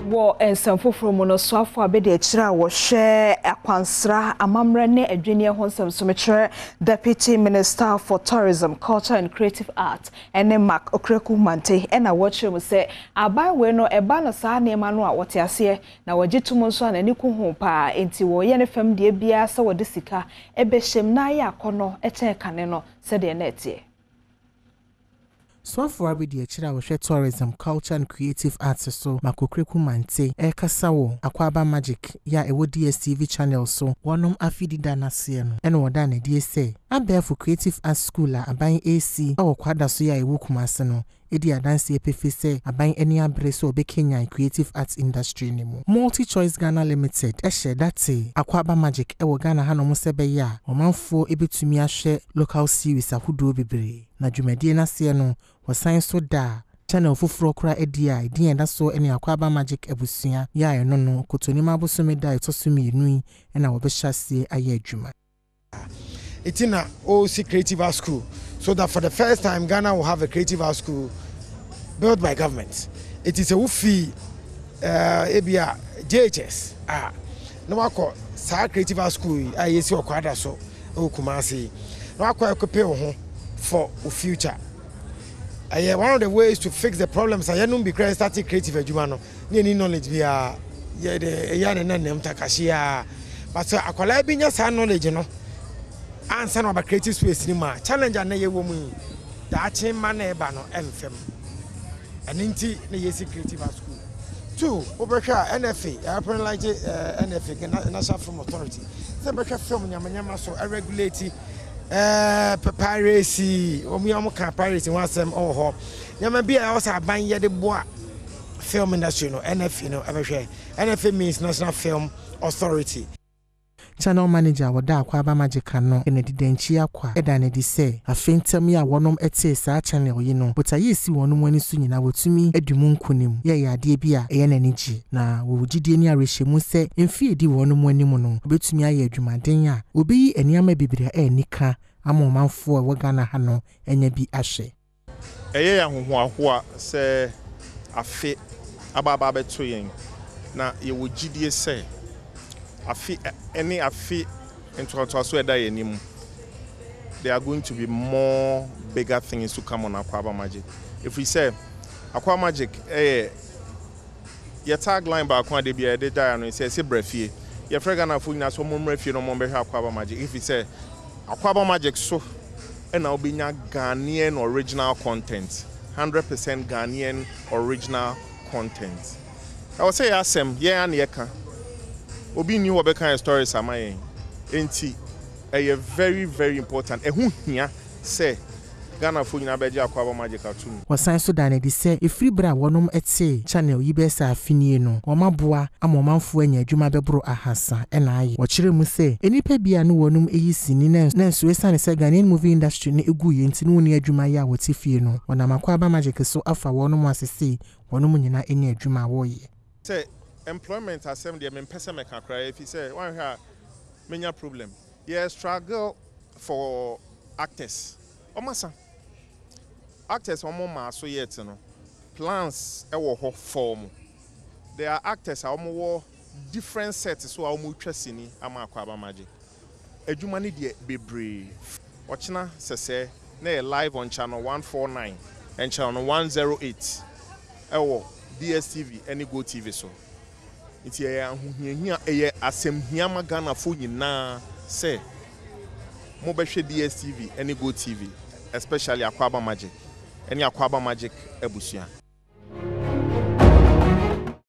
wo ensamfo from no soafo abede akira wo hwe akwansra amamra ne adwene ho nsɛmsomekere Deputy Minister for Tourism, Culture and Creative Art ene Mark Okreku Mante ena wo kyerɛ mu sɛ aban we no eba no saa nema no a wote ase na wagitum nso anani ku ho pa enti wo ye ne fam de bia sɛ wode sika ebehyem na ya akɔno ɛkyɛn kane no sɛ de na ɛtie. So for abidi akira wo hwe tourism, culture and creative arts so Mark Okreku Mante kasa wo akwaba magic ya ewo DSTV channel so wonom afidi danase no ene woda na die say abefo creative arts school a aban AC awo kwada so ya ewo kumase no edi adanse epefe say aban eni abre so obe Kenya creative arts industry ni mu Multi Choice Ghana Limited ehye date akwaba magic ewo Ghana ha no mo sebe ya omanfo ebetumi ahwe local series ahodo bebre na dwumadie na se no wasan so da channel fufuro kura edia edin enda so ene akwaba magic ebusua ya eno no kotoni mabosome da etosumi enui ena wobehyasie aye adwuma. It's in a OC Creative Arts School, so that for the first time Ghana will have a creative arts school built by government. It is a UFI ABA JHS. No one call Sa Creative Arts School. I see your quadra so Kumasi. No one call prepare for the future. One of the ways to fix the problems. I don't be starting creative education. Any knowledge be a Takashia, but I call I be just knowledge, you know. Answer about creative space in my challenge and a woman that chain man bano FM and inti the creative arts school. 2 Oberka NFA, apparently like NFA, National Film Authority. The Berka film Yamanyama so I regulate piracy, or me almost piracy once them all hop. Yamabia also buying the bois film industry, no NF, you know, NFA means National Film Authority. Channel manager wada akwaba magic no ene didenchi akwa eda ne di se afentem ya wonom ete saa channel yi no but ayesi wonom ani so nyina wotumi edumu nkonim ye ade bia eye nanigi na wo gidie ni arehemu se mfie di wonom ani mu no obetumi aye adwumaden a obeyi eniama bibire enika amomanfo a wogana ha no enya bi ahwe eye ya hohoahoa se afe ababa beto yen na ye wo gidie se any afi into there are going to be more bigger things to come on Akwaba Magic. If we say Akwaba Magic, your tagline by Akwa de Bia de Diano, it says Brefie. Your fragana Funa so Mumrefi no Mombe Akwaba Magic. If we say Akwaba Magic so and I'll be Ghanaian original content, 100% Ghanaian original content. I would say Asem, yeah and yeka. Obi knew what kind of stories am I enti a very very important ehu hia say Ghana fo nyina beje akwaba magic atum wasan so da na di say efiri bra wonom etse channel yi be sa afinie no omaboa amomanfo anya adwuma bebro ahasa ena aye wo kire mu say enipa bia no wonom eyi sini na nso esane say Ghanaian movie industry ne egu ye enti no ne adwuma ya wote fie no wona akwaba magic so afa wonom asese wonom nyina eni adwuma wo ye say employment as some the person make cry if you say one here many problem yes struggle for actors omasa actors omoma so yet no plans e wo ho form there are actors omo different sets so omo twasini ama akwaba magic adwuma ne de bebre ochina sese na live on channel 149 and channel 108 ewo DSTV any govt so iti ya ahuhia eye asem hiama Ghana fo nyina se mo behwe DSTV any govt especially Akwaba Magic any Akwaba Magic ebusua.